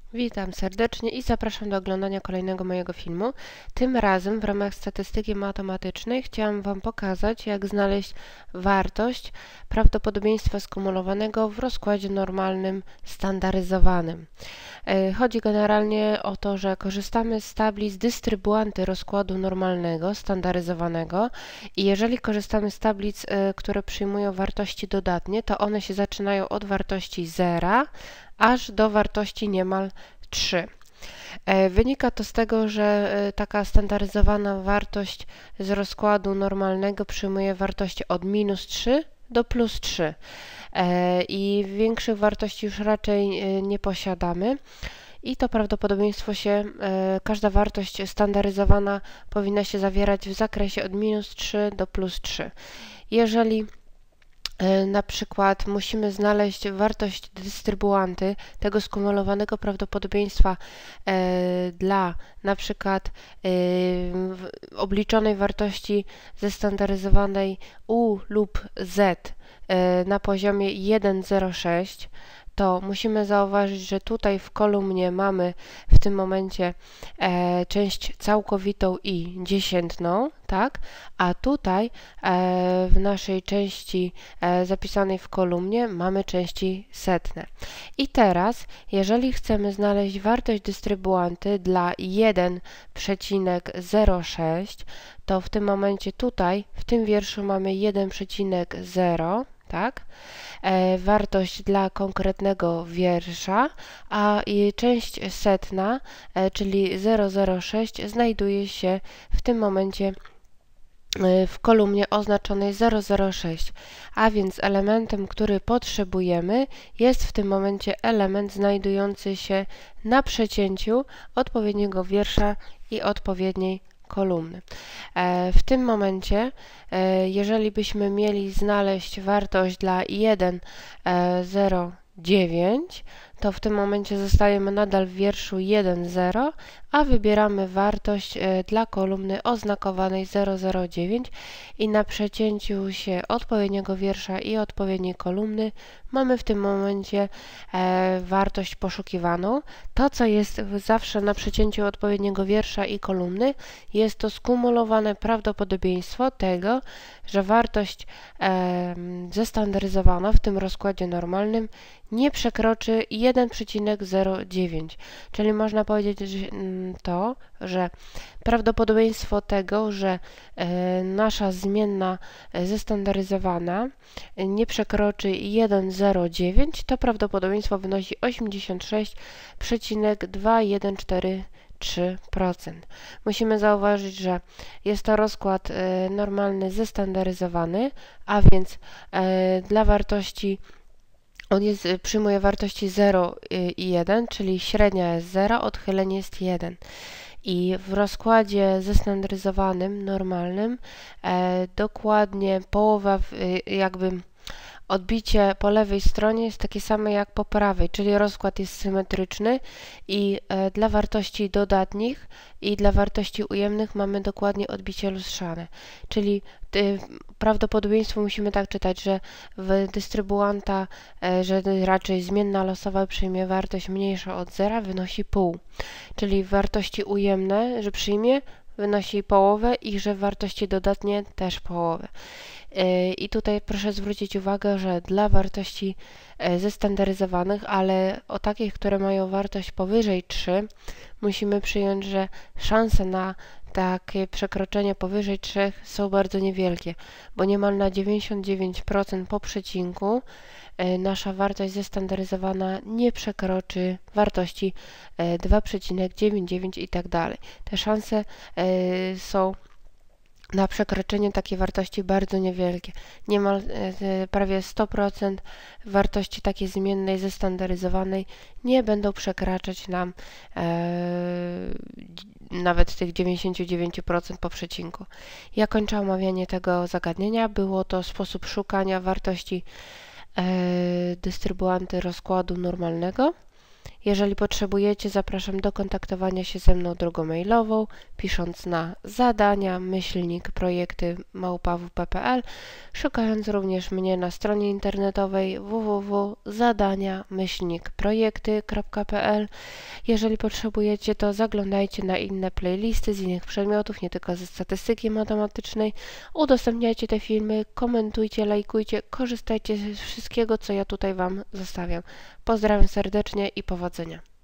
Witam serdecznie i zapraszam do oglądania kolejnego mojego filmu. Tym razem w ramach statystyki matematycznej chciałam Wam pokazać, jak znaleźć wartość prawdopodobieństwa skumulowanego w rozkładzie normalnym standaryzowanym. Chodzi generalnie o to, że korzystamy z tablic dystrybuanty rozkładu normalnego, standaryzowanego i jeżeli korzystamy z tablic, które przyjmują wartości dodatnie, to one się zaczynają od wartości 0 aż do wartości niemal 3. Wynika to z tego, że taka standaryzowana wartość z rozkładu normalnego przyjmuje wartości od -3 do +3 i większych wartości już raczej nie posiadamy. I to prawdopodobieństwo każda wartość standaryzowana powinna się zawierać w zakresie od -3 do +3. Jeżeli na przykład musimy znaleźć wartość dystrybuanty tego skumulowanego prawdopodobieństwa dla na przykład obliczonej wartości zestandaryzowanej u lub z na poziomie 1,06, to musimy zauważyć, że tutaj w kolumnie mamy w tym momencie część całkowitą i dziesiętną, tak? A tutaj w naszej części zapisanej w kolumnie mamy części setne. I teraz, jeżeli chcemy znaleźć wartość dystrybuanty dla 1,06, to w tym momencie tutaj, w tym wierszu mamy 1,0, tak? Wartość dla konkretnego wiersza, a część setna, czyli 0,06, znajduje się w tym momencie w kolumnie oznaczonej 0,06, a więc elementem, który potrzebujemy, jest w tym momencie element znajdujący się na przecięciu odpowiedniego wiersza i odpowiedniej kolumny. W tym momencie, jeżeli byśmy mieli znaleźć wartość dla 1,09, to w tym momencie zostajemy nadal w wierszu 1,0, a wybieramy wartość dla kolumny oznakowanej 0,09 i na przecięciu się odpowiedniego wiersza i odpowiedniej kolumny mamy w tym momencie wartość poszukiwaną. To, co jest zawsze na przecięciu odpowiedniego wiersza i kolumny, jest to skumulowane prawdopodobieństwo tego, że wartość zestandaryzowana w tym rozkładzie normalnym nie przekroczy 1,09, czyli można powiedzieć że prawdopodobieństwo tego, że nasza zmienna zestandaryzowana nie przekroczy 1,09, to prawdopodobieństwo wynosi 86,2143%. Musimy zauważyć, że jest to rozkład normalny zestandaryzowany, a więc dla wartości przyjmuje wartości 0 i 1, czyli średnia jest 0, odchylenie jest 1. I w rozkładzie zestandaryzowanym, normalnym, dokładnie połowa, odbicie po lewej stronie jest takie same jak po prawej, czyli rozkład jest symetryczny i dla wartości dodatnich i dla wartości ujemnych mamy dokładnie odbicie lustrzane. Czyli prawdopodobieństwo musimy tak czytać, że w dystrybuanta, że raczej zmienna losowa przyjmie wartość mniejsza od 0, wynosi pół. Czyli wartości ujemne, że przyjmie, wynosi połowę i że wartości dodatnie też połowę. I tutaj proszę zwrócić uwagę, że dla wartości zestandaryzowanych, ale o takich, które mają wartość powyżej 3, musimy przyjąć, że szanse na takie przekroczenie powyżej 3 są bardzo niewielkie, bo niemal na 99% po przecinku nasza wartość zestandaryzowana nie przekroczy wartości 2,99 i tak dalej. Te szanse są na przekroczenie takiej wartości bardzo niewielkie. Niemal prawie 100% wartości takiej zmiennej zestandaryzowanej nie będą przekraczać nam nawet tych 99% po przecinku. Ja kończę omawianie tego zagadnienia. Było to sposób szukania wartości dystrybuanty rozkładu normalnego. Jeżeli potrzebujecie, zapraszam do kontaktowania się ze mną drogą mailową, pisząc na zadania@projekty@wp.pl, szukając również mnie na stronie internetowej www.zadania-projekty.pl. Jeżeli potrzebujecie, to zaglądajcie na inne playlisty z innych przedmiotów, nie tylko ze statystyki matematycznej. Udostępniajcie te filmy, komentujcie, lajkujcie, korzystajcie z wszystkiego, co ja tutaj Wam zostawiam. Pozdrawiam serdecznie i powodzenia.